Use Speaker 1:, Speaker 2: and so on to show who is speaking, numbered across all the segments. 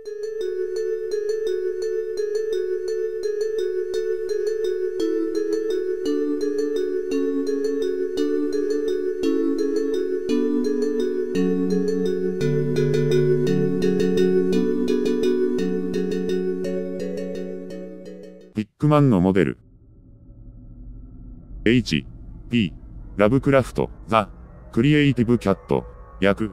Speaker 1: ビッグマンのモデル。H.P. ラブクラフト、ザ・クリエイティブ・キャット、訳。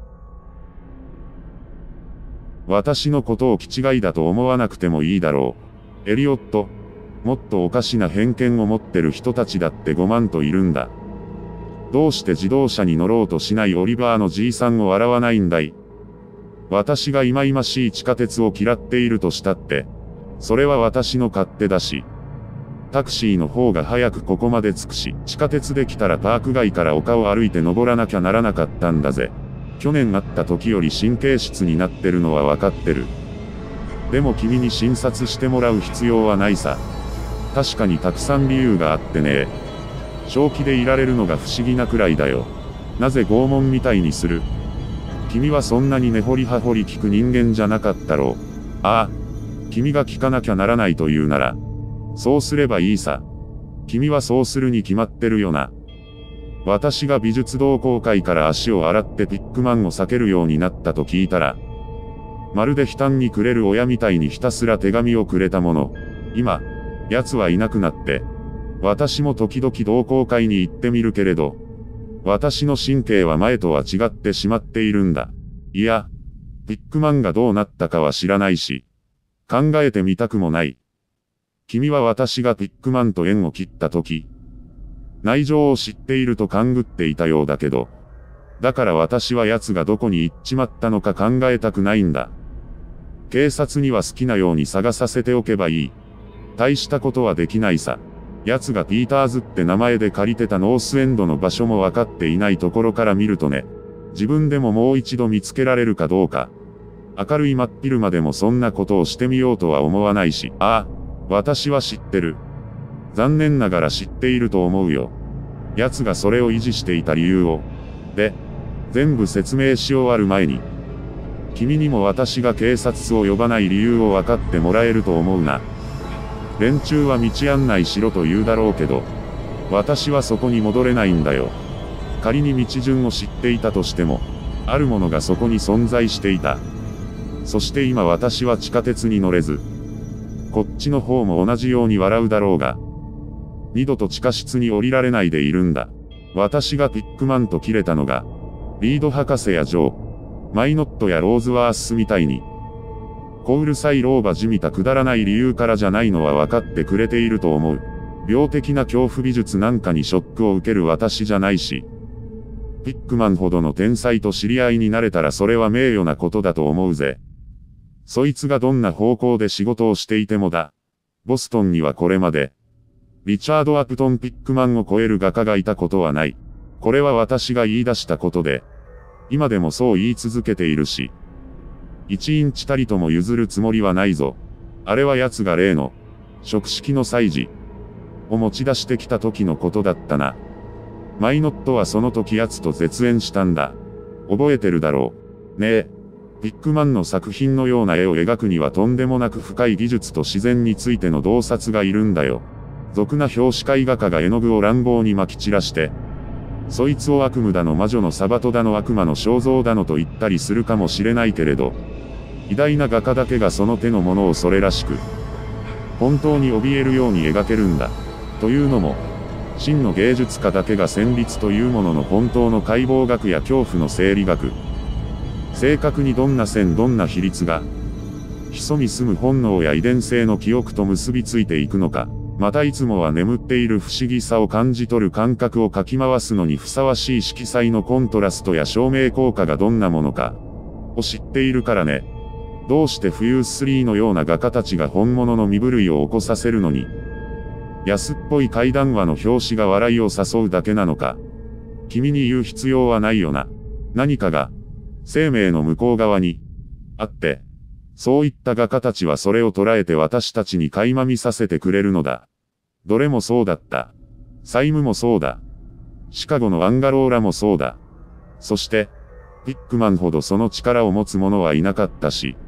Speaker 1: 私のことを気違いだと思わなくてもいいだろう。エリオット。もっとおかしな偏見を持ってる人たちだって5万といるんだ。どうして自動車に乗ろうとしないオリバーのじいさんを笑わないんだい。私が忌々しい地下鉄を嫌っているとしたって、それは私の勝手だし。タクシーの方が早くここまで着くし、地下鉄で来たらパーク外から丘を歩いて登らなきゃならなかったんだぜ。去年会った時より神経質になってるのはわかってる。でも君に診察してもらう必要はないさ。確かにたくさん理由があってね。正気でいられるのが不思議なくらいだよ。なぜ拷問みたいにする？君はそんなに根掘り葉掘り聞く人間じゃなかったろう。ああ。君が聞かなきゃならないというなら、そうすればいいさ。君はそうするに決まってるよな。私が美術同好会から足を洗ってピックマンを避けるようになったと聞いたら、まるで悲嘆にくれる親みたいにひたすら手紙をくれたもの。今、奴はいなくなって、私も時々同好会に行ってみるけれど、私の神経は前とは違ってしまっているんだ。いや、ピックマンがどうなったかは知らないし、考えてみたくもない。君は私がピックマンと縁を切った時、内情を知っていると勘ぐっていたようだけど、だから私は奴がどこに行っちまったのか考えたくないんだ。警察には好きなように探させておけばいい。大したことはできないさ。奴がピーターズって名前で借りてたノースエンドの場所も分かっていないところから見るとね、自分でももう一度見つけられるかどうか。明るい真っ昼間でもそんなことをしてみようとは思わないし、ああ、私は知ってる。残念ながら知っていると思うよ。奴がそれを維持していた理由を。で、全部説明し終わる前に、君にも私が警察を呼ばない理由を分かってもらえると思うな。連中は道案内しろと言うだろうけど、私はそこに戻れないんだよ。仮に道順を知っていたとしても、あるものがそこに存在していた。そして今私は地下鉄に乗れず、こっちの方も同じように笑うだろうが、二度と地下室に降りられないでいるんだ。私がピックマンと切れたのが、リード博士やジョー、マイノットやローズワースみたいに、小うるさい老婆じみたくだらない理由からじゃないのは分かってくれていると思う。病的な恐怖美術なんかにショックを受ける私じゃないし、ピックマンほどの天才と知り合いになれたらそれは名誉なことだと思うぜ。そいつがどんな方向で仕事をしていてもだ。ボストンにはこれまで、リチャード・アプトン・ピックマンを超える画家がいたことはない。これは私が言い出したことで、今でもそう言い続けているし、1インチたりとも譲るつもりはないぞ。あれは奴が例の、触式の祭事を持ち出してきた時のことだったな。マイノットはその時奴と絶縁したんだ。覚えてるだろう。ねえ。ピックマンの作品のような絵を描くにはとんでもなく深い技術と自然についての洞察がいるんだよ。俗な表紙絵画家が絵の具を乱暴に撒き散らして、そいつを悪夢だの魔女のサバトだの悪魔の肖像だのと言ったりするかもしれないけれど、偉大な画家だけがその手のものをそれらしく、本当に怯えるように描けるんだ。というのも、真の芸術家だけが旋律というものの本当の解剖学や恐怖の生理学、正確にどんな線どんな比率が、潜み住む本能や遺伝性の記憶と結びついていくのか、またいつもは眠っている不思議さを感じ取る感覚をかき回すのにふさわしい色彩のコントラストや照明効果がどんなものか、を知っているからね。どうしてフユース3のような画家たちが本物の身震いを起こさせるのに、安っぽい怪談話の表紙が笑いを誘うだけなのか。君に言う必要はないよな。何かが、生命の向こう側に、あって、そういった画家たちはそれを捉えて私たちに垣間見させてくれるのだ。どれもそうだった。サイムもそうだ。シカゴのアンガローラもそうだ。そして、ピックマンほどその力を持つ者はいなかったし、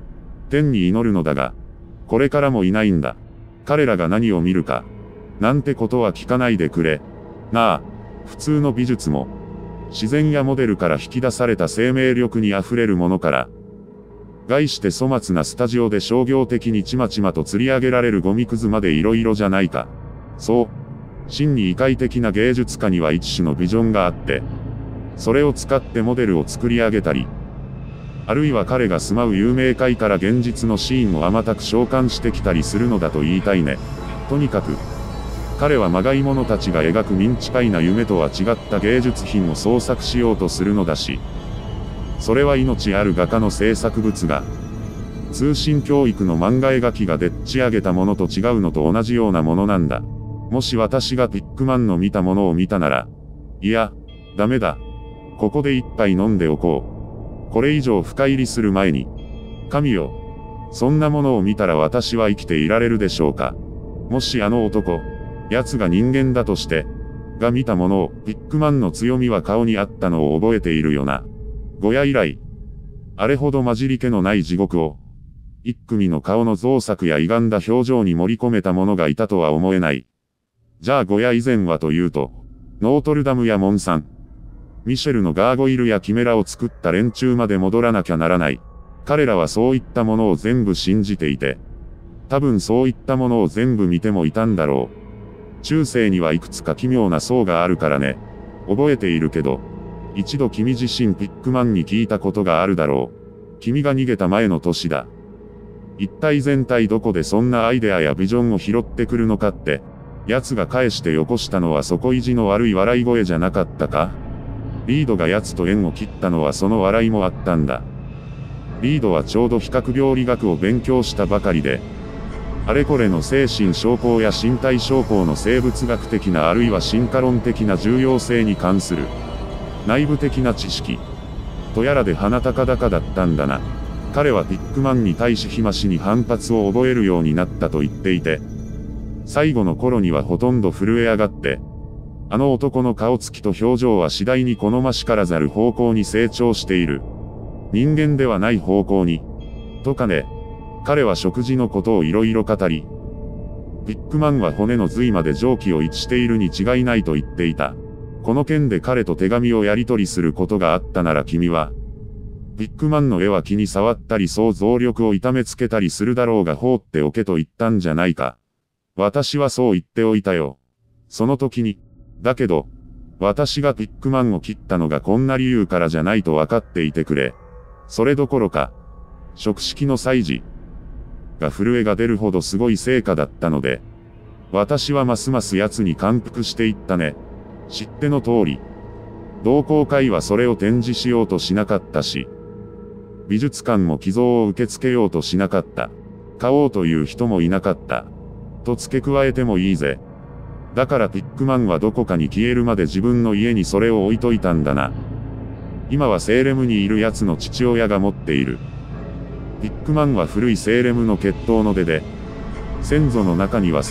Speaker 1: 天に祈るのだが、これからもいないんだ。彼らが何を見るか、なんてことは聞かないでくれ。なあ、普通の美術も、自然やモデルから引き出された生命力にあふれるものから、概して粗末なスタジオで商業的にちまちまと釣り上げられるゴミくずまで色々じゃないか。そう。真に異界的な芸術家には一種のビジョンがあって、それを使ってモデルを作り上げたり、あるいは彼が住まう有名界から現実のシーンをあまたく召喚してきたりするのだと言いたいね。とにかく、彼はまがい者たちが描くミンチパイな夢とは違った芸術品を創作しようとするのだし、それは命ある画家の制作物が、通信教育の漫画描きがでっち上げたものと違うのと同じようなものなんだ。もし私がピックマンの見たものを見たなら、いや、ダメだ。ここで一杯飲んでおこう。これ以上深入りする前に。神よ。そんなものを見たら私は生きていられるでしょうか。もしあの男、奴が人間だとして、が見たものを、ピックマンの強みは顔にあったのを覚えているよな。ゴヤ以来、あれほど混じり気のない地獄を、一組の顔の造作や歪んだ表情に盛り込めた者がいたとは思えない。じゃあゴヤ以前はというと、ノートルダムやモンサン、ミシェルのガーゴイルやキメラを作った連中まで戻らなきゃならない。彼らはそういったものを全部信じていて、多分そういったものを全部見てもいたんだろう。中世にはいくつか奇妙な層があるからね。覚えているけど、一度君自身ピックマンに聞いたことがあるだろう。君が逃げた前の年だ。一体全体どこでそんなアイデアやビジョンを拾ってくるのかって、奴が返してよこしたのは底意地の悪い笑い声じゃなかったか？リードが奴と縁を切ったのはその笑いもあったんだ。リードはちょうど比較病理学を勉強したばかりで、あれこれの精神症候や身体症候の生物学的なあるいは進化論的な重要性に関する内部的な知識とやらで鼻高々だったんだな。彼はピックマンに対し日増しに反発を覚えるようになったと言っていて、最後の頃にはほとんど震え上がって、あの男の顔つきと表情は次第に好ましからざる方向に成長している。人間ではない方向に。とかね。彼は食事のことをいろいろ語り、ピックマンは骨の髄まで蒸気を逸しているに違いないと言っていた。この件で彼と手紙をやり取りすることがあったなら君は、ピックマンの絵は気に触ったり想像力を痛めつけたりするだろうが放っておけと言ったんじゃないか。私はそう言っておいたよ。その時に。だけど、私がピックマンを切ったのがこんな理由からじゃないと分かっていてくれ。それどころか、食式の祭事が震えが出るほどすごい成果だったので、私はますます奴に感服していったね。知っての通り、同好会はそれを展示しようとしなかったし、美術館も寄贈を受け付けようとしなかった。買おうという人もいなかった。と付け加えてもいいぜ。だからピックマンはどこかに消えるまで自分の家にそれを置いといたんだな。今はセーレムにいる奴の父親が持っている。ピックマンは古いセーレムの血統の出で、先祖の中には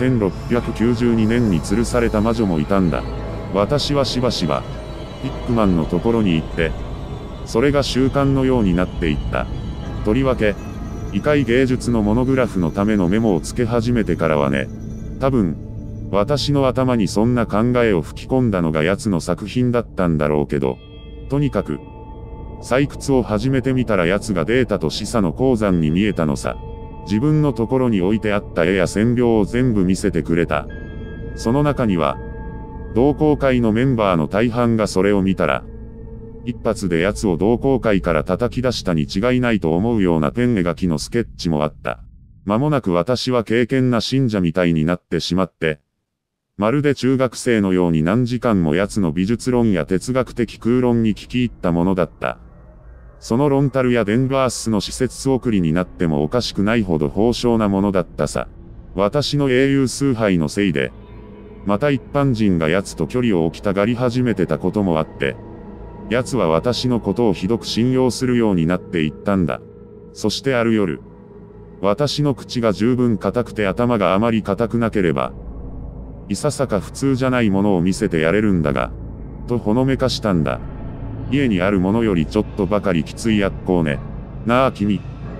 Speaker 1: 1692年に吊るされた魔女もいたんだ。私はしばしば、ピックマンのところに行って、それが習慣のようになっていった。とりわけ、異界芸術のモノグラフのためのメモをつけ始めてからはね、多分、私の頭にそんな考えを吹き込んだのが奴の作品だったんだろうけど、とにかく、採掘を始めてみたら奴がデータと示唆の鉱山に見えたのさ。自分のところに置いてあった絵や線描を全部見せてくれた。その中には、同好会のメンバーの大半がそれを見たら、一発で奴を同好会から叩き出したに違いないと思うようなペン描きのスケッチもあった。間もなく私は敬虔な信者みたいになってしまって、まるで中学生のように何時間も奴の美術論や哲学的空論に聞き入ったものだった。そのロンタルやデンバースの施設送りになってもおかしくないほど豊穣なものだったさ。私の英雄崇拝のせいで、また一般人が奴と距離を置きたがり始めてたこともあって、奴は私のことをひどく信用するようになっていったんだ。そしてある夜、私の口が十分硬くて頭があまり硬くなければ、いささか普通じゃないものを見せてやれるんだが、とほのめかしたんだ。家にあるものよりちょっとばかりきつい薬効ね。なあ君、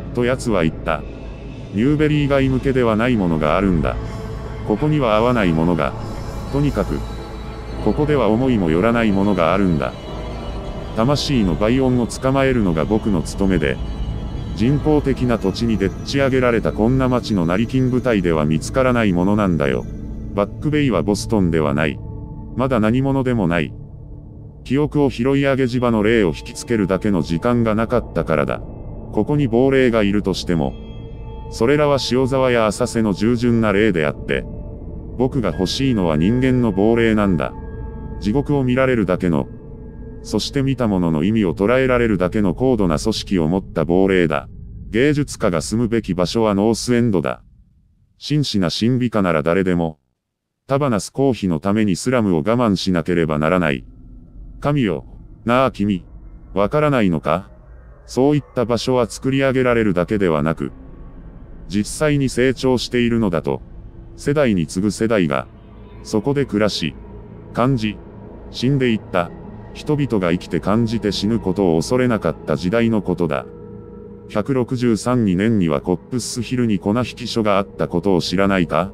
Speaker 1: と奴は言った。ニューベリー街向けではないものがあるんだ。ここには合わないものが。とにかく、ここでは思いもよらないものがあるんだ。魂のバイオンを捕まえるのが僕の務めで、人工的な土地にでっち上げられたこんな街の成金部隊では見つからないものなんだよ。バックベイはボストンではない。まだ何者でもない。記憶を拾い上げ地場の霊を引きつけるだけの時間がなかったからだ。ここに亡霊がいるとしても、それらは塩沢や浅瀬の従順な霊であって、僕が欲しいのは人間の亡霊なんだ。地獄を見られるだけの、そして見たものの意味を捉えられるだけの高度な組織を持った亡霊だ。芸術家が住むべき場所はノースエンドだ。真摯な神秘家なら誰でも、タバナス公妃のためにスラムを我慢しなければならない。神よ、なあ君、わからないのか？そういった場所は作り上げられるだけではなく、実際に成長しているのだと、世代に次ぐ世代が、そこで暮らし、感じ、死んでいった、人々が生きて感じて死ぬことを恐れなかった時代のことだ。163、2年にはコップスヒルに粉引所があったことを知らないか？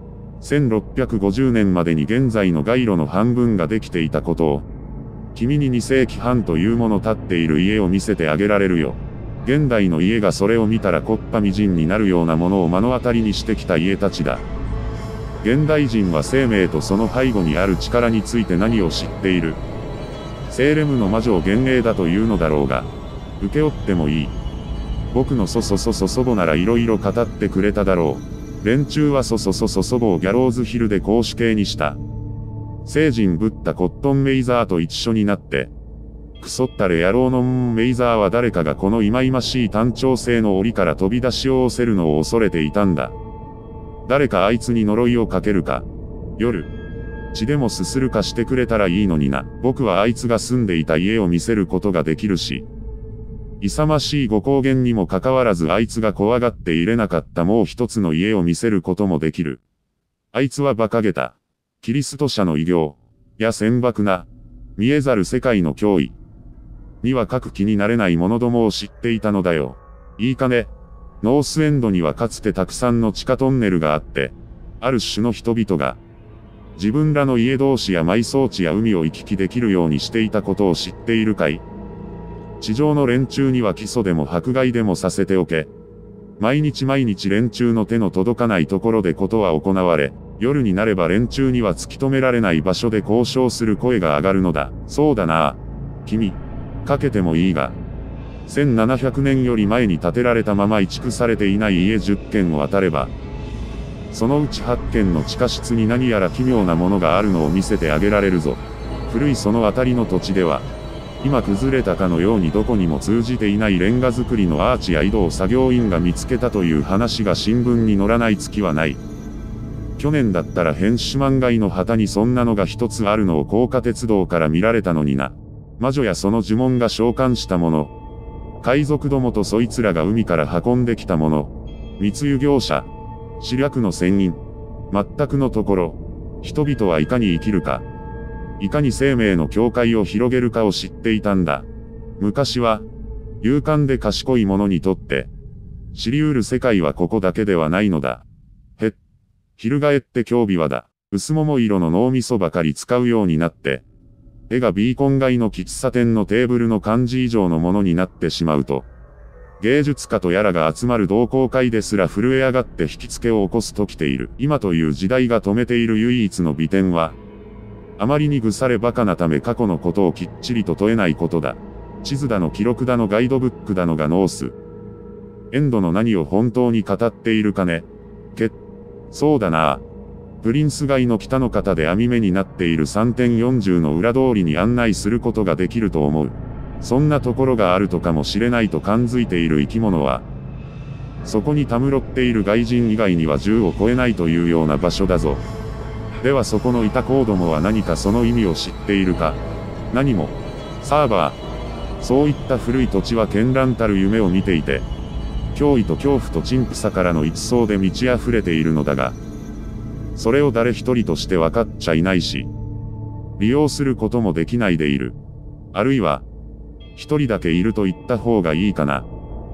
Speaker 1: 1650 年までに現在の街路の半分ができていたことを、君に2世紀半というもの建っている家を見せてあげられるよ。現代の家がそれを見たら木っ端みじんになるようなものを目の当たりにしてきた家たちだ。現代人は生命とその背後にある力について何を知っている？セーレムの魔女を幻影だというのだろうが、受け負ってもいい。僕の祖母なら色々語ってくれただろう。連中は祖母をギャローズヒルで公主刑にした。聖人ブッダコットンメイザーと一緒になって、クソったれ野郎のメイザーは誰かがこの忌々しい単調性の檻から飛び出しをせるのを恐れていたんだ。誰かあいつに呪いをかけるか。夜、血でもすするかしてくれたらいいのにな。僕はあいつが住んでいた家を見せることができるし、勇ましいご高原にもかかわらずあいつが怖がっていれなかったもう一つの家を見せることもできる。あいつは馬鹿げた。キリスト者の異形、や鮮漠な、見えざる世界の脅威には書く気になれない者どもを知っていたのだよ。いいかね。ノースエンドにはかつてたくさんの地下トンネルがあって、ある種の人々が、自分らの家同士や埋葬地や海を行き来できるようにしていたことを知っているかい？地上の連中には基礎でも迫害でもさせておけ。毎日連中の手の届かないところでことは行われ、夜になれば連中には突き止められない場所で交渉する声が上がるのだ。そうだな。君、かけてもいいが。1700年より前に建てられたまま移築されていない家10軒を当たれば、そのうち8軒の地下室に何やら奇妙なものがあるのを見せてあげられるぞ。古いその辺りの土地では、今崩れたかのようにどこにも通じていないレンガ造りのアーチや井戸を作業員が見つけたという話が新聞に載らない月はない。去年だったらヘンシュマン街の旗にそんなのが一つあるのを高架鉄道から見られたのにな。魔女やその呪文が召喚したもの。海賊どもとそいつらが海から運んできたもの。密輸業者。知略の船員。全くのところ。人々はいかに生きるか。いかに生命の境界を広げるかを知っていたんだ。昔は、勇敢で賢い者にとって、知り得る世界はここだけではないのだ。翻って興味はだ。薄桃色の脳みそばかり使うようになって、絵がビーコン街の喫茶店のテーブルの感じ以上のものになってしまうと、芸術家とやらが集まる同好会ですら震え上がって引き付けを起こすときている。今という時代が止めている唯一の美点は、あまりに腐れバカなため過去のことをきっちりと問えないことだ。地図だの記録だのガイドブックだのがノースエンドの何を本当に語っているかね。そうだな。プリンス街の北の方で網目になっている 3.40 の裏通りに案内することができると思う。そんなところがあるとかもしれないと感づいている生き物は、そこにたむろっている外人以外には10を超えないというような場所だぞ。ではそこのいた子どもは何かその意味を知っているか。何も。サーバー。そういった古い土地は絢爛たる夢を見ていて、脅威と恐怖と陳腐さからの一層で満ち溢れているのだが、それを誰一人として分かっちゃいないし、利用することもできないでいる。あるいは、一人だけいると言った方がいいかな。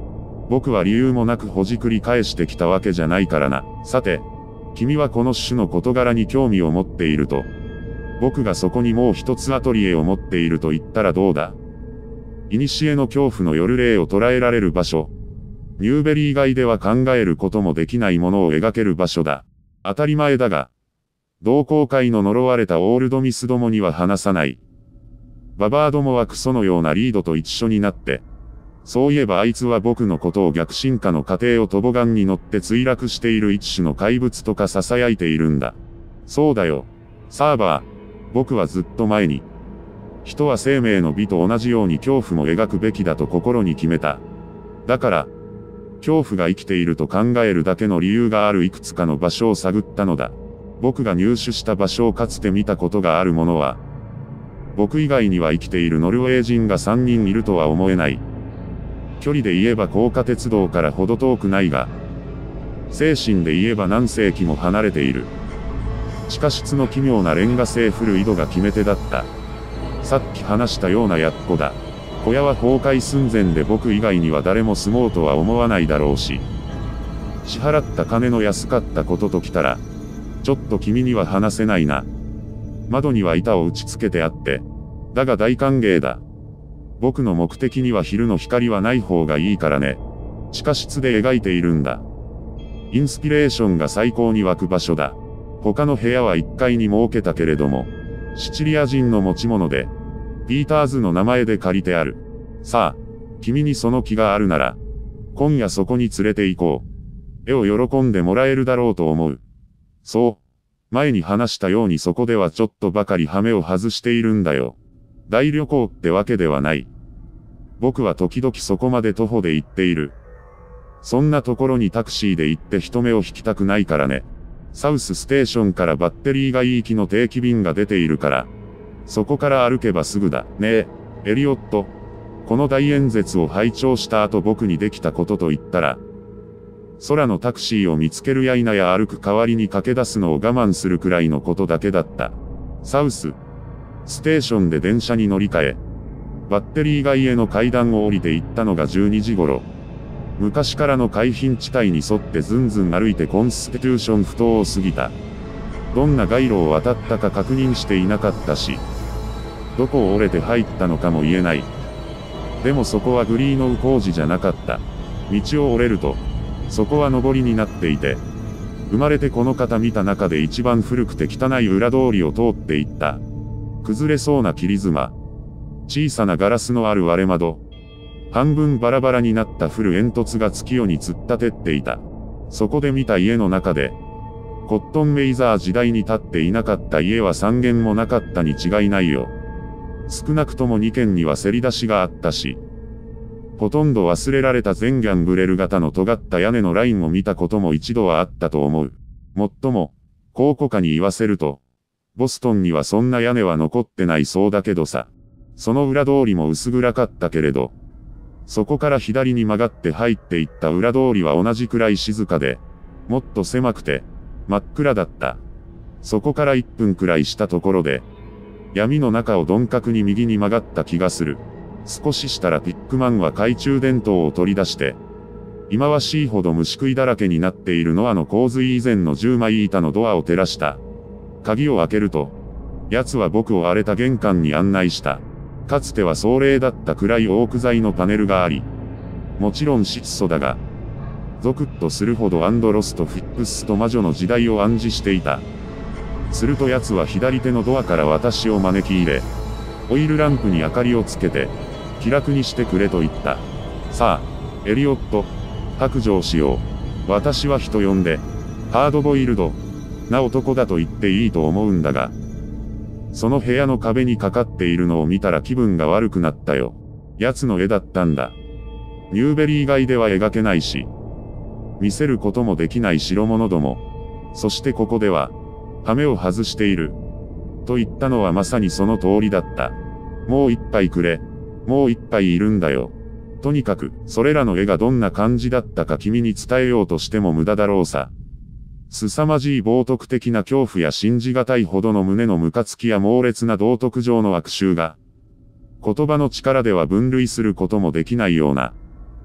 Speaker 1: 僕は理由もなくほじくり返してきたわけじゃないからな。さて、君はこの種の事柄に興味を持っていると。僕がそこにもう一つアトリエを持っていると言ったらどうだ。古の恐怖の夜霊を捉えられる場所。ニューベリー以外では考えることもできないものを描ける場所だ。当たり前だが、同好会の呪われたオールドミスどもには話さない。ババアどもはクソのようなリードと一緒になって、そういえばあいつは僕のことを逆進化の過程をトボガンに乗って墜落している一種の怪物とか囁いているんだ。そうだよ。サーバー、僕はずっと前に、人は生命の美と同じように恐怖も描くべきだと心に決めた。だから、恐怖が生きていると考えるだけの理由があるいくつかの場所を探ったのだ。僕が入手した場所をかつて見たことがあるものは、僕以外には生きているノルウェー人が3人いるとは思えない。距離で言えば高架鉄道からほど遠くないが、精神で言えば何世紀も離れている。地下室の奇妙なレンガ製古い井戸が決め手だった。さっき話したようなやっこだ。小屋は崩壊寸前で僕以外には誰も住もうとは思わないだろうし、支払った金の安かったことときたら、ちょっと君には話せないな。窓には板を打ち付けてあって、だが大歓迎だ。僕の目的には昼の光はない方がいいからね。地下室で描いているんだ。インスピレーションが最高に湧く場所だ。他の部屋は1階に設けたけれども、シチリア人の持ち物で、ピーターズの名前で借りてある。さあ、君にその気があるなら、今夜そこに連れて行こう。絵を喜んでもらえるだろうと思う。そう。前に話したようにそこではちょっとばかり羽目を外しているんだよ。大旅行ってわけではない。僕は時々そこまで徒歩で行っている。そんなところにタクシーで行って人目を引きたくないからね。サウスステーションからバッテリーがいい機の定期便が出ているから。そこから歩けばすぐだ。ねえ、エリオット。この大演説を拝聴した後僕にできたことと言ったら、空のタクシーを見つけるや否や歩く代わりに駆け出すのを我慢するくらいのことだけだった。サウスステーションで電車に乗り換え、バッテリー街への階段を降りて行ったのが12時頃。昔からの海浜地帯に沿ってずんずん歩いてコンスティテューション埠頭を過ぎた。どんな街路を渡ったか確認していなかったし、どこを折れて入ったのかも言えない。でもそこはグリーノウ工事じゃなかった。道を折れると、そこは上りになっていて、生まれてこの方見た中で一番古くて汚い裏通りを通っていった。崩れそうな切妻。小さなガラスのある割れ窓。半分バラバラになった古煙突が月夜に突っ立てっていた。そこで見た家の中で、コットンメイザー時代に建っていなかった家は3軒もなかったに違いないよ。少なくとも2軒にはせり出しがあったし、ほとんど忘れられた全ギャンブレル型の尖った屋根のラインを見たことも一度はあったと思う。もっとも、考古家に言わせると、ボストンにはそんな屋根は残ってないそうだけどさ。その裏通りも薄暗かったけれど、そこから左に曲がって入っていった裏通りは同じくらい静かで、もっと狭くて、真っ暗だった。そこから1分くらいしたところで、闇の中を鈍角に右に曲がった気がする。少ししたらピックマンは懐中電灯を取り出して、忌まわしいほど虫食いだらけになっているノアの洪水以前の10枚板のドアを照らした。鍵を開けると、奴は僕を荒れた玄関に案内した。かつては壮麗だった暗いオーク材のパネルがあり、もちろん質素だが、ゾクッとするほどアンドロスとフィックスと魔女の時代を暗示していた。すると奴は左手のドアから私を招き入れ、オイルランプに明かりをつけて、気楽にしてくれと言った。さあ、エリオット、白状しよう。私は人呼んで、ハードボイルドな男だと言っていいと思うんだが、その部屋の壁にかかっているのを見たら気分が悪くなったよ。奴の絵だったんだ。ニューベリー街では描けないし、見せることもできない代物ども。そしてここでは、羽目を外している。と言ったのはまさにその通りだった。もう一杯くれ。もう一杯いるんだよ。とにかく、それらの絵がどんな感じだったか君に伝えようとしても無駄だろうさ。凄まじい冒涜的な恐怖や信じがたいほどの胸のムカつきや猛烈な道徳上の悪臭が、言葉の力では分類することもできないような、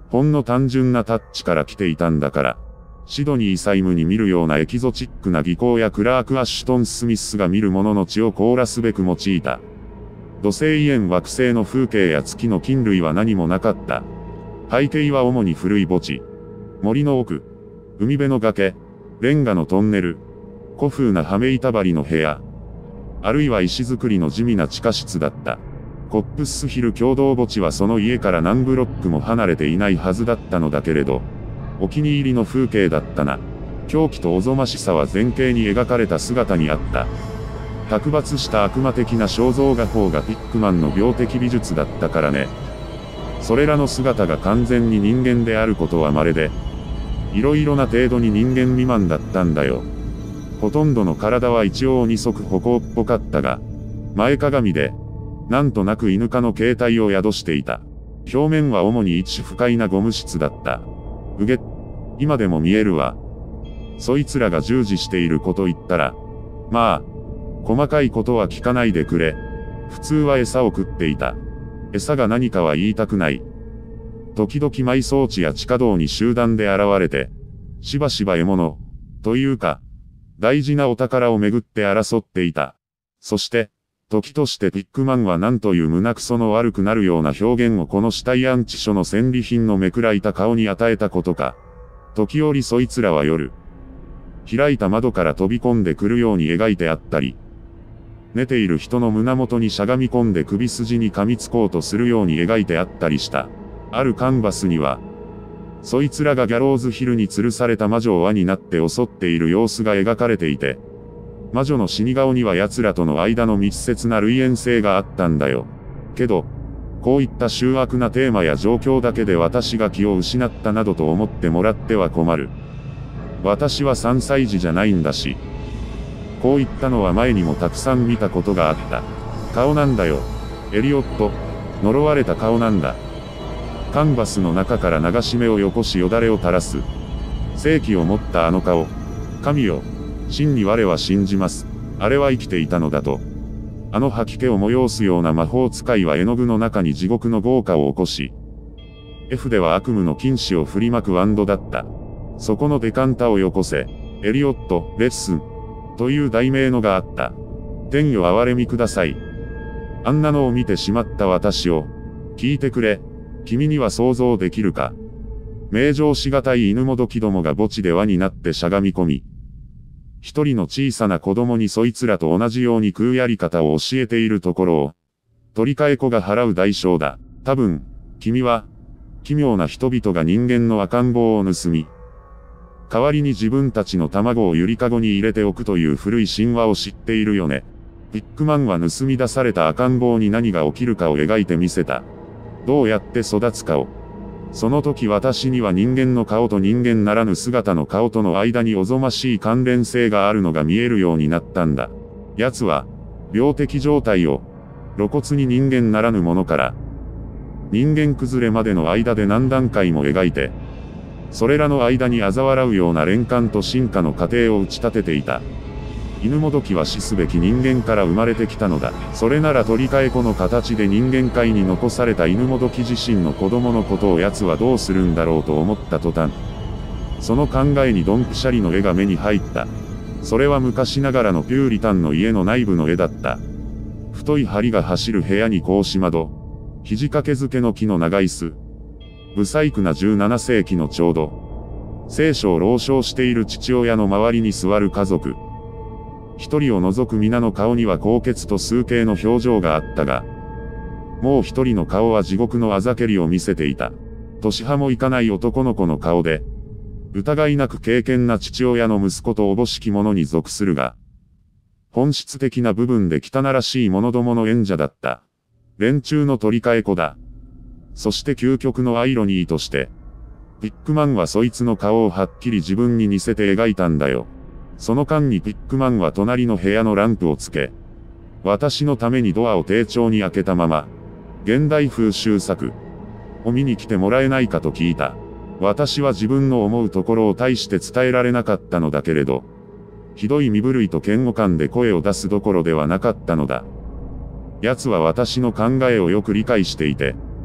Speaker 1: ほんの単純なタッチから来ていたんだから。シドニー・サイムに見るようなエキゾチックな技巧やクラーク・アッシュトン・スミスが見る者の血を凍らすべく用いた。土星岩惑星の風景や月の菌類は何もなかった。背景は主に古い墓地。森の奥。海辺の崖。レンガのトンネル。古風な羽目板張りの部屋。あるいは石造りの地味な地下室だった。コップスヒル共同墓地はその家から何ブロックも離れていないはずだったのだけれど、お気に入りの風景だったな。狂気とおぞましさは前景に描かれた姿にあった。卓抜した悪魔的な肖像画法がピックマンの病的美術だったからね。それらの姿が完全に人間であることは稀で、いろいろな程度に人間未満だったんだよ。ほとんどの体は一応二足歩行っぽかったが、前かがみで、なんとなく犬科の形態を宿していた。表面は主に一種不快なゴム質だった。うげ、今でも見えるわ。そいつらが従事していること言ったら、まあ、細かいことは聞かないでくれ。普通は餌を食っていた。餌が何かは言いたくない。時々埋葬地や地下道に集団で現れて、しばしば獲物、というか、大事なお宝をめぐって争っていた。そして、時としてピックマンは何という胸くその悪くなるような表現をこの死体安置所の戦利品のめくらいた顔に与えたことか。時折そいつらは夜、開いた窓から飛び込んでくるように描いてあったり、寝ている人の胸元にしゃがみ込んで首筋に噛みつこうとするように描いてあったりした。あるカンバスには、そいつらがギャローズヒルに吊るされた魔女を輪になって襲っている様子が描かれていて、魔女の死に顔には奴らとの間の密接な類縁性があったんだよ。けど、こういった醜悪なテーマや状況だけで私が気を失ったなどと思ってもらっては困る。私は3歳児じゃないんだし。こういったのは前にもたくさん見たことがあった。顔なんだよ。エリオット。呪われた顔なんだ。カンバスの中から流し目をよこしよだれを垂らす。正気を持ったあの顔。神よ。真に我は信じます。あれは生きていたのだと。あの吐き気を催すような魔法使いは絵の具の中に地獄の豪華を起こし、F では悪夢の禁止を振りまくワンドだった。そこのデカンタをよこせ。エリオット、レッスン。という題名のがあった。天よ憐れみください。あんなのを見てしまった私を。聞いてくれ。君には想像できるか。名状しがたい犬もどきどもが墓地で輪になってしゃがみ込み。一人の小さな子供にそいつらと同じように食うやり方を教えているところを、取り替え子が払う代償だ。多分、君は、奇妙な人々が人間の赤ん坊を盗み、代わりに自分たちの卵をゆりかごに入れておくという古い神話を知っているよね。ピックマンは盗み出された赤ん坊に何が起きるかを描いてみせた。どうやって育つかを。その時私には人間の顔と人間ならぬ姿の顔との間におぞましい関連性があるのが見えるようになったんだ。奴は、病的状態を、露骨に人間ならぬものから、人間崩れまでの間で何段階も描いて、それらの間に嘲笑うような連環と進化の過程を打ち立てていた。犬もどきは死すべき人間から生まれてきたのだ。それなら取り替え子の形で人間界に残された犬もどき自身の子供のことを奴はどうするんだろうと思った途端。その考えにドンピシャリの絵が目に入った。それは昔ながらのピューリタンの家の内部の絵だった。太い梁が走る部屋に格子窓。肘掛け付けの木の長椅子。不細工な17世紀のちょうど。聖書を朗唱している父親の周りに座る家族。一人を除く皆の顔には高潔と崇敬の表情があったが、もう一人の顔は地獄のあざけりを見せていた。年派もいかない男の子の顔で、疑いなく敬虔な父親の息子とおぼしき者に属するが、本質的な部分で汚らしい者どもの縁者だった。連中の取り替え子だ。そして究極のアイロニーとして、ピックマンはそいつの顔をはっきり自分に似せて描いたんだよ。その間にピックマンは隣の部屋のランプをつけ、私のためにドアを丁重に開けたまま、現代風習作を見に来てもらえないかと聞いた。私は自分の思うところを大して伝えられなかったのだけれど、ひどい身震いと嫌悪感で声を出すどころではなかったのだ。奴は私の考えをよく理解していて、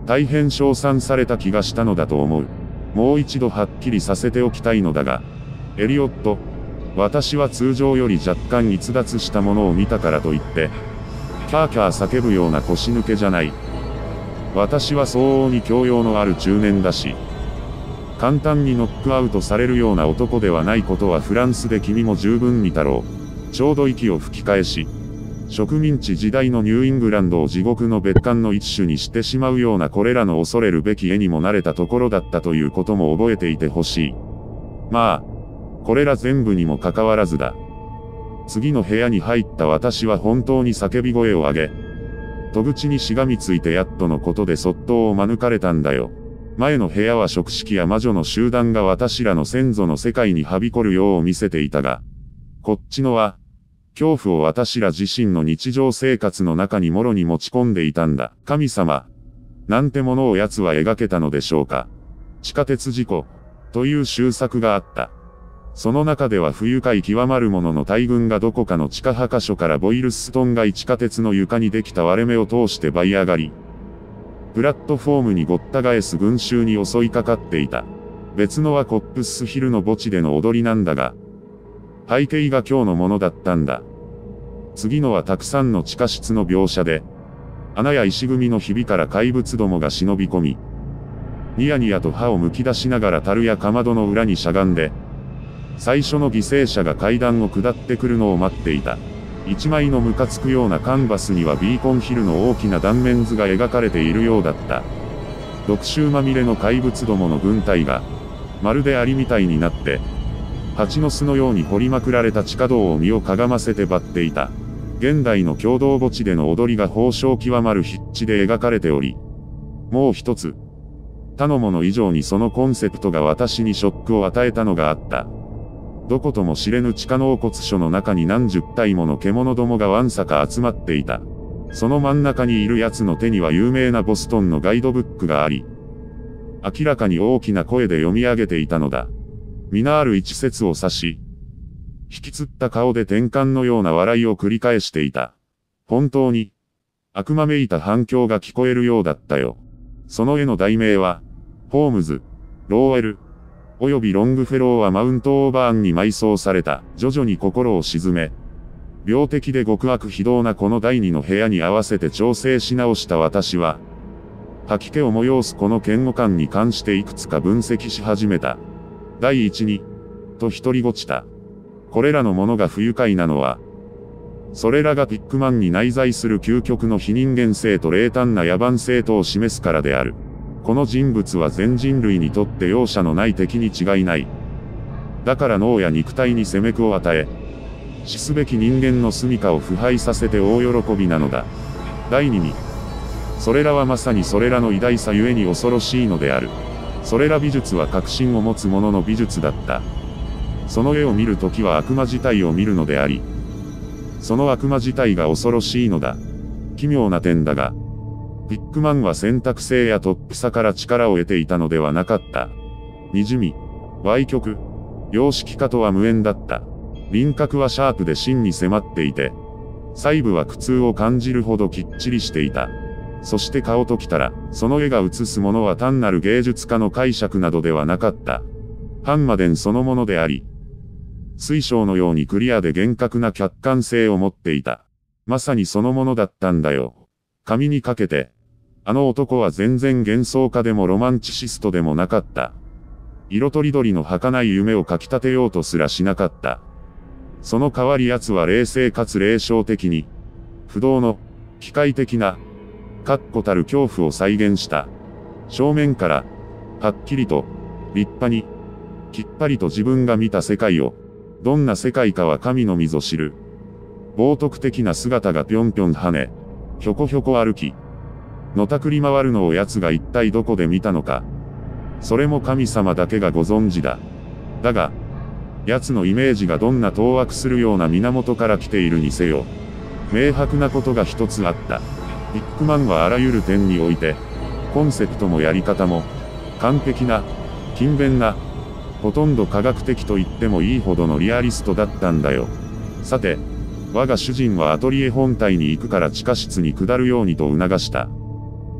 Speaker 1: 大変称賛された気がしたのだと思う。もう一度はっきりさせておきたいのだが、エリオット、私は通常より若干逸脱したものを見たからといって、キャーキャー叫ぶような腰抜けじゃない。私は相応に教養のある中年だし、簡単にノックアウトされるような男ではないことはフランスで君も十分見たろう。ちょうど息を吹き返し、植民地時代のニューイングランドを地獄の別館の一種にしてしまうようなこれらの恐れるべき絵にも慣れたところだったということも覚えていてほしい。まあ、これら全部にもかかわらずだ。次の部屋に入った私は本当に叫び声を上げ、戸口にしがみついてやっとのことでそっとを免れたんだよ。前の部屋は食式や魔女の集団が私らの先祖の世界にはびこるよう見せていたが、こっちのは、恐怖を私ら自身の日常生活の中にもろに持ち込んでいたんだ。神様、なんてものを奴は描けたのでしょうか。地下鉄事故、という終作があった。その中では不愉快極まる者の大群がどこかの地下派箇所からボイルストン街地下鉄の床にできた割れ目を通して舞い上がり、プラットフォームにごった返す群衆に襲いかかっていた。別のはコップスヒルの墓地での踊りなんだが、背景が今日のものだったんだ。次のはたくさんの地下室の描写で、穴や石組みのひびから怪物どもが忍び込み、ニヤニヤと歯をむき出しながら樽やかまどの裏にしゃがんで、最初の犠牲者が階段を下ってくるのを待っていた。一枚のムカつくようなカンバスにはビーコンヒルの大きな断面図が描かれているようだった。毒臭まみれの怪物どもの軍隊が、まるでアリみたいになって、蜂の巣のように掘りまくられた地下道を身をかがませて張っていた。現代の共同墓地での踊りが宝生極まる筆致で描かれており、もう一つ、他のもの以上にそのコンセプトが私にショックを与えたのがあった。どことも知れぬ地下納骨書の中に何十体もの獣どもがわんさか集まっていた。その真ん中にいる奴の手には有名なボストンのガイドブックがあり、明らかに大きな声で読み上げていたのだ。皆ある一節を指し、引きつった顔で転換のような笑いを繰り返していた。本当に、悪魔めいた反響が聞こえるようだったよ。その絵の題名は、ホームズ、ローエル、およびロングフェローはマウントオーバーンに埋葬された。徐々に心を沈め、病的で極悪非道なこの第二の部屋に合わせて調整し直した私は、吐き気を催すこの嫌悪感に関していくつか分析し始めた。第一に、と独りごちた。これらのものが不愉快なのは、それらがピックマンに内在する究極の非人間性と冷淡な野蛮性とを示すからである。この人物は全人類にとって容赦のない敵に違いない。だから脳や肉体に責め苦を与え、死すべき人間の住処を腐敗させて大喜びなのだ。第二に、それらはまさにそれらの偉大さゆえに恐ろしいのである。それら美術は革新を持つ者の美術だった。その絵を見るときは悪魔自体を見るのであり、その悪魔自体が恐ろしいのだ。奇妙な点だが、ピックマンは選択性やトップさから力を得ていたのではなかった。滲み、歪曲、様式化とは無縁だった。輪郭はシャープで真に迫っていて、細部は苦痛を感じるほどきっちりしていた。そして顔ときたら、その絵が映すものは単なる芸術家の解釈などではなかった。ハンマデンそのものであり、水晶のようにクリアで厳格な客観性を持っていた。まさにそのものだったんだよ。紙にかけて、あの男は全然幻想家でもロマンチシストでもなかった。色とりどりの儚い夢をかき立てようとすらしなかった。その代わり奴は冷静かつ霊障的に、不動の、機械的な、確固たる恐怖を再現した。正面から、はっきりと、立派に、きっぱりと自分が見た世界を、どんな世界かは神のみぞ知る。冒涜的な姿がぴょんぴょん跳ね、ひょこひょこ歩き、のたくり回るのを奴が一体どこで見たのか。それも神様だけがご存知だ。だが、奴のイメージがどんな当惑するような源から来ているにせよ。明白なことが一つあった。ピックマンはあらゆる点において、コンセプトもやり方も、完璧な、勤勉な、ほとんど科学的と言ってもいいほどのリアリストだったんだよ。さて、我が主人はアトリエ本体に行くから地下室に下るようにと促した。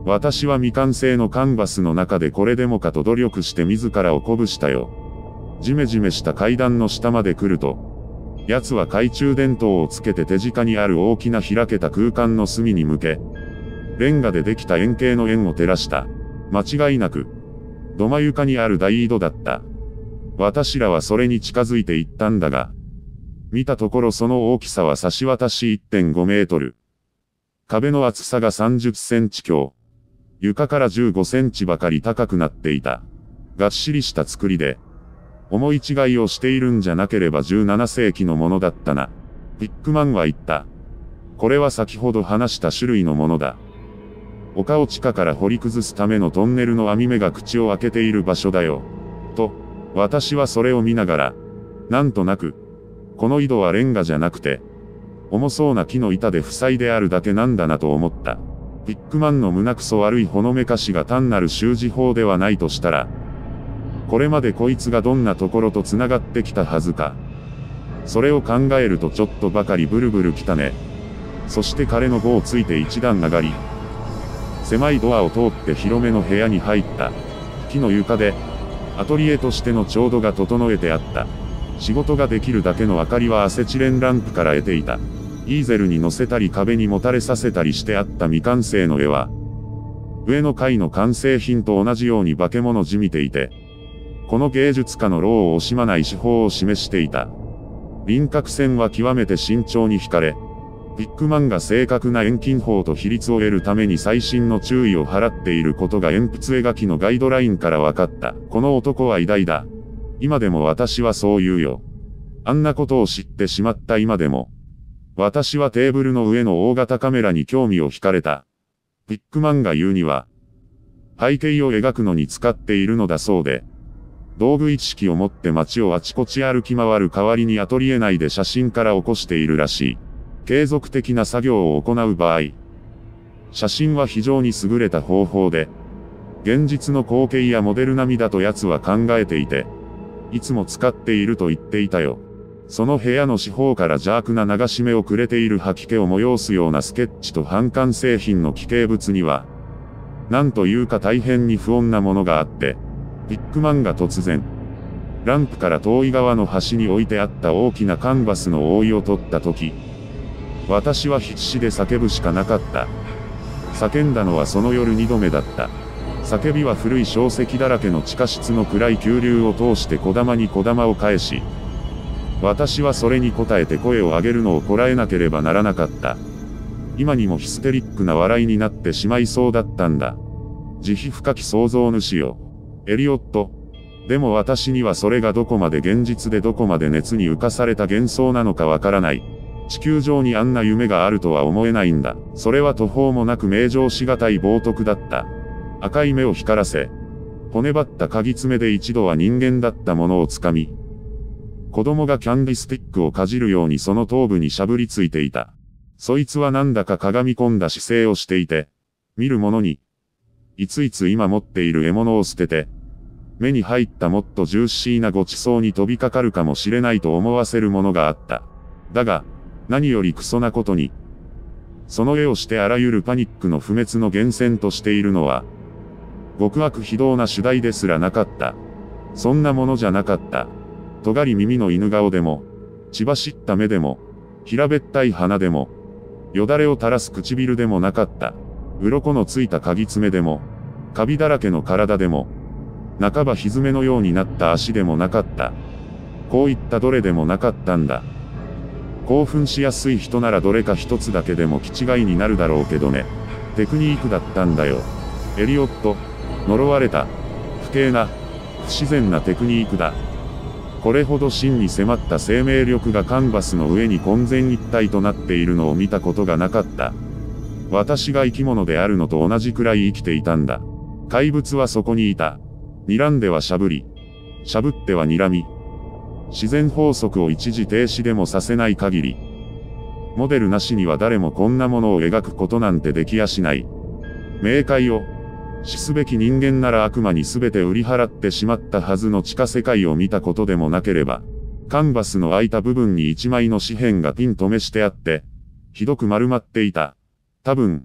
Speaker 1: 私は未完成のカンバスの中でこれでもかと努力して自らを鼓舞したよ。ジメジメした階段の下まで来ると、奴は懐中電灯をつけて手近にある大きな開けた空間の隅に向け、レンガでできた円形の円を照らした。間違いなく、土間床にある大井戸だった。私らはそれに近づいていったんだが、見たところその大きさは差し渡し 1.5 メートル。壁の厚さが30センチ強。床から15センチばかり高くなっていた。がっしりした作りで、思い違いをしているんじゃなければ17世紀のものだったな。ビッグマンは言った。これは先ほど話した種類のものだ。丘を地下から掘り崩すためのトンネルの網目が口を開けている場所だよ。と、私はそれを見ながら、なんとなく、この井戸はレンガじゃなくて、重そうな木の板で塞いであるだけなんだなと思った。ビッグマンの胸くそ悪いほのめかしが単なる習字法ではないとしたら、これまでこいつがどんなところと繋がってきたはずか。それを考えるとちょっとばかりブルブルきたね。そして彼の棒をついて一段上がり、狭いドアを通って広めの部屋に入った。木の床で、アトリエとしての調度が整えてあった。仕事ができるだけの明かりはアセチレンランプから得ていた。イーゼルに乗せたり壁にもたれさせたりしてあった未完成の絵は、上の階の完成品と同じように化け物じみていて、この芸術家の労を惜しまない手法を示していた。輪郭線は極めて慎重に引かれ、ビッグマンが正確な遠近法と比率を得るために細心の注意を払っていることが鉛筆描きのガイドラインから分かった。この男は偉大だ。今でも私はそう言うよ。あんなことを知ってしまった今でも。私はテーブルの上の大型カメラに興味を惹かれた。ビッグマンが言うには、背景を描くのに使っているのだそうで、道具一式を持って街をあちこち歩き回る代わりにアトリエ内で写真から起こしているらしい。継続的な作業を行う場合、写真は非常に優れた方法で、現実の光景やモデル並みだと奴は考えていて、いつも使っていると言っていたよ。その部屋の四方から邪悪な流し目をくれている吐き気を催すようなスケッチと半完成品の奇形物には、なんというか大変に不穏なものがあって、ビッグマンが突然、ランプから遠い側の端に置いてあった大きなカンバスの覆いを取った時、私は必死で叫ぶしかなかった。叫んだのはその夜2度目だった。叫びは古い小石だらけの地下室の暗い急流を通して小玉に小玉を返し、私はそれに応えて声を上げるのをこらえなければならなかった。今にもヒステリックな笑いになってしまいそうだったんだ。慈悲深き創造主よ。エリオット。でも私にはそれがどこまで現実でどこまで熱に浮かされた幻想なのかわからない。地球上にあんな夢があるとは思えないんだ。それは途方もなく名状しがたい冒涜だった。赤い目を光らせ、骨張った鍵爪で一度は人間だったものをつかみ、子供がキャンディスティックをかじるようにその頭部にしゃぶりついていた。そいつはなんだかかがみ込んだ姿勢をしていて、見る者に、いついつ今持っている獲物を捨てて、目に入ったもっとジューシーなごちそうに飛びかかるかもしれないと思わせるものがあった。だが、何よりクソなことに、その絵をしてあらゆるパニックの不滅の源泉としているのは、極悪非道な主題ですらなかった。そんなものじゃなかった。尖り耳の犬顔でも、血走った目でも、平べったい鼻でも、よだれを垂らす唇でもなかった。鱗のついた鍵爪でも、カビだらけの体でも、半ばひずめのようになった足でもなかった。こういったどれでもなかったんだ。興奮しやすい人ならどれか一つだけでも気違いになるだろうけどね。テクニークだったんだよ。エリオット、呪われた。不敬な、不自然なテクニークだ。これほど真に迫った生命力がカンバスの上に混然一体となっているのを見たことがなかった。私が生き物であるのと同じくらい生きていたんだ。怪物はそこにいた。睨んではしゃぶり、しゃぶっては睨み。自然法則を一時停止でもさせない限り、モデルなしには誰もこんなものを描くことなんてできやしない。冥界を、死すべき人間なら悪魔に全て売り払ってしまったはずの地下世界を見たことでもなければ、カンバスの空いた部分に一枚の紙片がピン止めしてあって、ひどく丸まっていた。多分、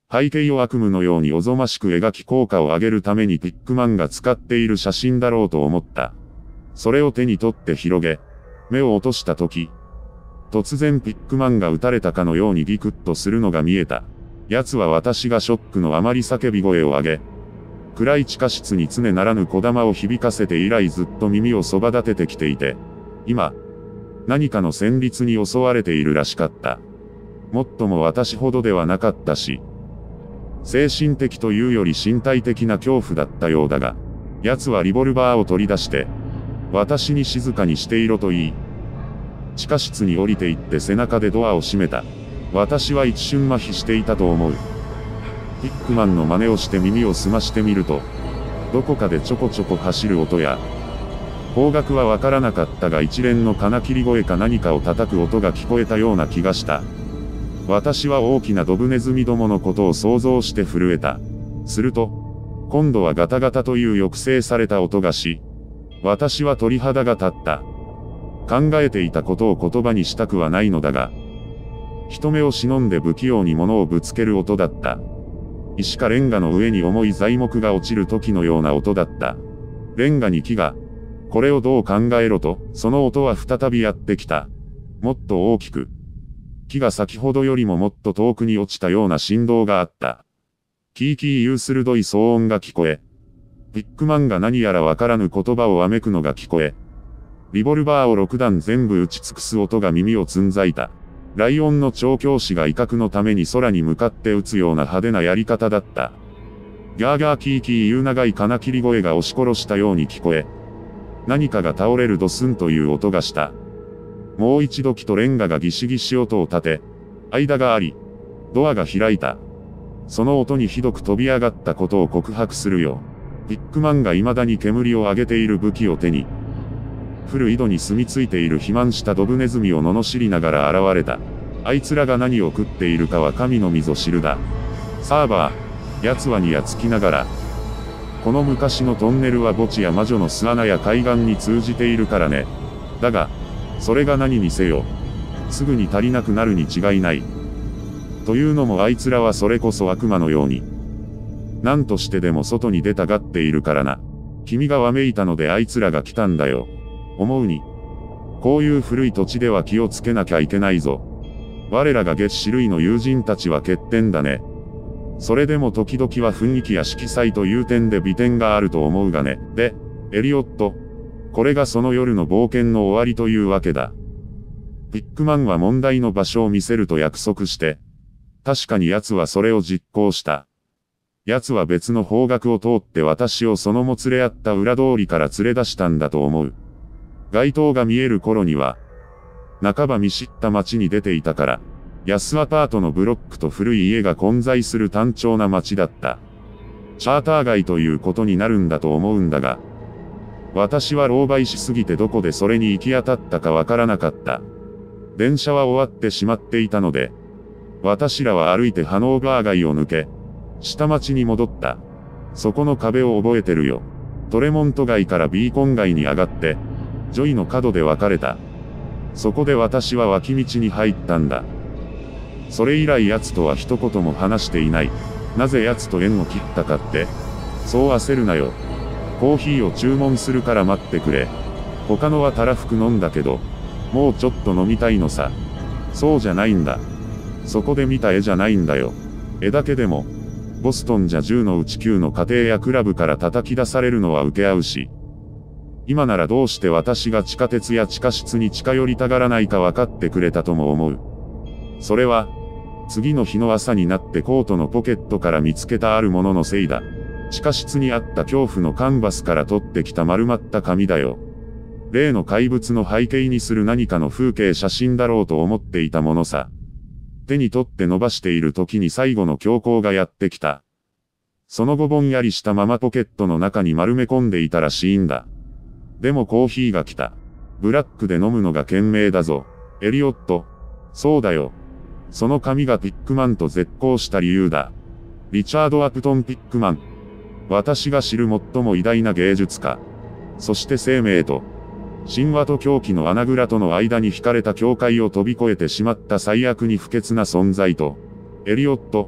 Speaker 1: 背景を悪夢のようにおぞましく描き効果を上げるためにピックマンが使っている写真だろうと思った。それを手に取って広げ、目を落としたとき、突然ピックマンが撃たれたかのようにギクッとするのが見えた。奴は私がショックのあまり叫び声を上げ、暗い地下室に常ならぬ小玉を響かせて以来ずっと耳をそば立ててきていて、今、何かの旋律に襲われているらしかった。もっとも私ほどではなかったし、精神的というより身体的な恐怖だったようだが、奴はリボルバーを取り出して、私に静かにしていろと言い、地下室に降りて行って背中でドアを閉めた。私は一瞬麻痺していたと思う。ピックマンの真似をして耳を澄ましてみると、どこかでちょこちょこ走る音や、方角はわからなかったが一連の金切り声か何かを叩く音が聞こえたような気がした。私は大きなドブネズミどものことを想像して震えた。すると、今度はガタガタという抑制された音がし、私は鳥肌が立った。考えていたことを言葉にしたくはないのだが、人目を忍んで不器用に物をぶつける音だった。石かレンガの上に重い材木が落ちる時のような音だった。レンガに木が、これをどう考えろと、その音は再びやってきた。もっと大きく。木が先ほどよりももっと遠くに落ちたような振動があった。キーキーいう鋭い騒音が聞こえ、ピックマンが何やらわからぬ言葉をわめくのが聞こえ、リボルバーを6弾全部撃ち尽くす音が耳をつんざいた。ライオンの調教師が威嚇のために空に向かって撃つような派手なやり方だった。ギャーギャーキーキーいう長い金切り声が押し殺したように聞こえ、何かが倒れるドスンという音がした。もう一度木とレンガがギシギシ音を立て、間があり、ドアが開いた。その音にひどく飛び上がったことを告白するよ。ピックマンが未だに煙を上げている武器を手に、降る井戸に住み着いている肥満したドブネズミを罵りながら現れた。あいつらが何を食っているかは神のみぞ知るだ。サーバー、奴はにやつきながら。この昔のトンネルは墓地や魔女の巣穴や海岸に通じているからね。だが、それが何にせよ。すぐに足りなくなるに違いない。というのもあいつらはそれこそ悪魔のように。何としてでも外に出たがっているからな。君がわめいたのであいつらが来たんだよ。思うに。こういう古い土地では気をつけなきゃいけないぞ。我らが月種類の友人たちは欠点だね。それでも時々は雰囲気や色彩という点で美点があると思うがね。で、エリオット。これがその夜の冒険の終わりというわけだ。ピックマンは問題の場所を見せると約束して。確かに奴はそれを実行した。奴は別の方角を通って私をそのもつれ合った裏通りから連れ出したんだと思う。街灯が見える頃には、半ば見知った街に出ていたから、安アパートのブロックと古い家が混在する単調な街だった。チャーター街ということになるんだと思うんだが、私は狼狽しすぎてどこでそれに行き当たったかわからなかった。電車は終わってしまっていたので、私らは歩いてハノーバー街を抜け、下町に戻った。そこの壁を覚えてるよ。トレモント街からビーコン街に上がって、ジョイの角で別れた。そこで私は脇道に入ったんだ。それ以来奴とは一言も話していない。なぜ奴と縁を切ったかって。そう焦るなよ。コーヒーを注文するから待ってくれ。他のはたらふく飲んだけど、もうちょっと飲みたいのさ。そうじゃないんだ。そこで見た絵じゃないんだよ。絵だけでも、ボストンじゃ10のうち9の家庭やクラブから叩き出されるのは受け合うし。今ならどうして私が地下鉄や地下室に近寄りたがらないか分かってくれたとも思う。それは、次の日の朝になってコートのポケットから見つけたあるもののせいだ。地下室にあった恐怖のカンバスから取ってきた丸まった紙だよ。例の怪物の背景にする何かの風景写真だろうと思っていたものさ。手に取って伸ばしている時に最後の強行がやってきた。その後ぼんやりしたままポケットの中に丸め込んでいたらしいんだ。でもコーヒーが来た。ブラックで飲むのが賢明だぞ。エリオット。そうだよ。その紙がピックマンと絶交した理由だ。リチャード・アプトン・ピックマン。私が知る最も偉大な芸術家。そして生命と、神話と狂気の穴蔵との間に惹かれた境界を飛び越えてしまった最悪に不潔な存在と、エリオット。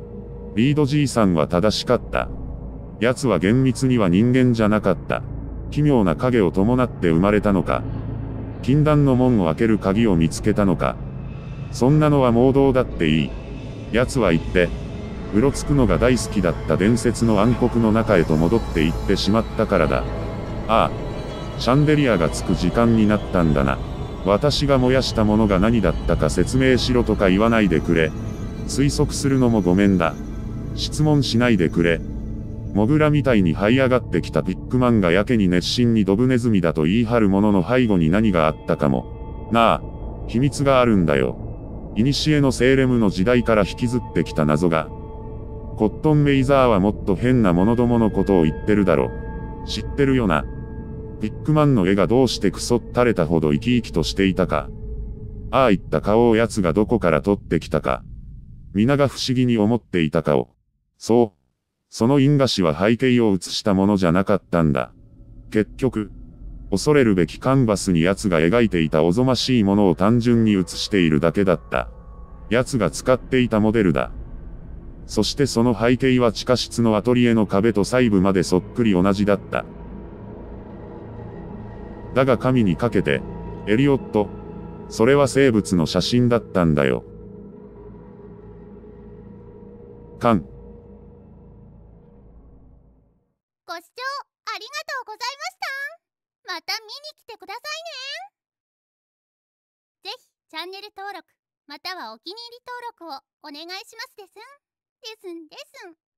Speaker 1: リードじいさんは正しかった。奴は厳密には人間じゃなかった。奇妙な影を伴って生まれたのか。禁断の門を開ける鍵を見つけたのか。そんなのは妄動だっていい。奴は言って、うろつくのが大好きだった伝説の暗黒の中へと戻って行ってしまったからだ。ああ、シャンデリアがつく時間になったんだな。私が燃やしたものが何だったか説明しろとか言わないでくれ。推測するのもごめんだ。質問しないでくれ。モグラみたいに這い上がってきたピックマンがやけに熱心にドブネズミだと言い張る者の背後に何があったかも。なあ、秘密があるんだよ。古のセーレムの時代から引きずってきた謎が。コットンメイザーはもっと変な者どものことを言ってるだろ。知ってるよな。ピックマンの絵がどうしてクソったれたほど生き生きとしていたか。ああいった顔を奴がどこから取ってきたか。皆が不思議に思っていたかを。そう。その因果詞は背景を写したものじゃなかったんだ。結局、恐れるべきカンバスに奴が描いていたおぞましいものを単純に写しているだけだった。奴が使っていたモデルだ。そしてその背景は地下室のアトリエの壁と細部までそっくり同じだった。だが神にかけて、エリオット、それは生物の写真だったんだよ。カン。
Speaker 2: ご視聴ありがとうございました。また見に来てくださいね。ぜひチャンネル登録またはお気に入り登録をお願いしますですん。ですんですん。